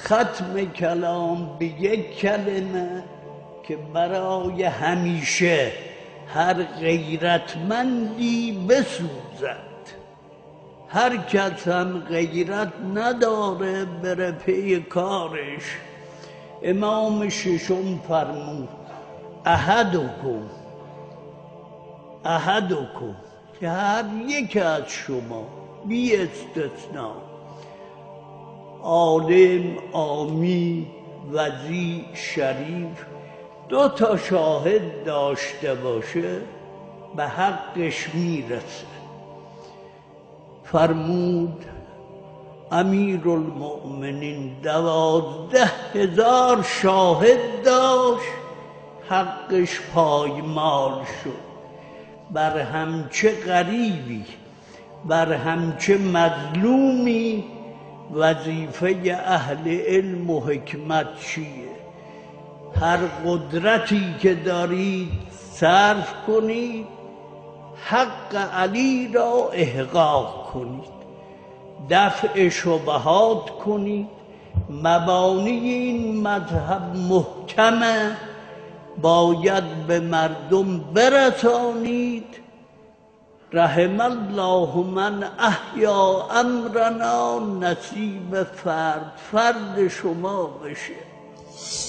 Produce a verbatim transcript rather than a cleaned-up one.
ختم کلام به یک کلمه که برای همیشه هر غیرتمندی بسوزد. هر کس هم غیرت نداره بره پی کارش. امام ششم فرمود احدکم احدکم که هر یک از شما بی استثناء، عالم، عامی، وضیع، شریف، دو تا شاهد داشته باشه به حقش میرسه. فرمود امیرالمؤمنین دوازده هزار شاهد داشت، حقش پایمال شد. بر همچه غریبی، بر همچه مظلومی وظیفه اهل علم و حکمت چیه؟ هر قدرتی که دارید صرف کنید، حق علی را احقاق کنید، دفع شبهات کنید، مبانی این مذهب محکمه، باید به مردم برسانید. رحم الله من احیا امرنا، نصیب فرد فرد شما بشه.